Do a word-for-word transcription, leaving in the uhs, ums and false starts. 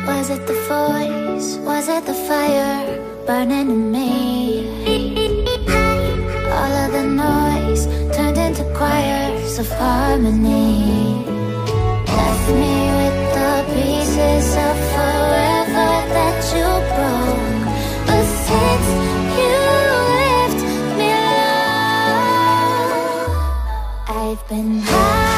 Was it the voice? Was it the fire burning in me? All of the noise turned into choirs of harmony. Left me with the pieces of forever that you broke. But since you left me alone, I've been high.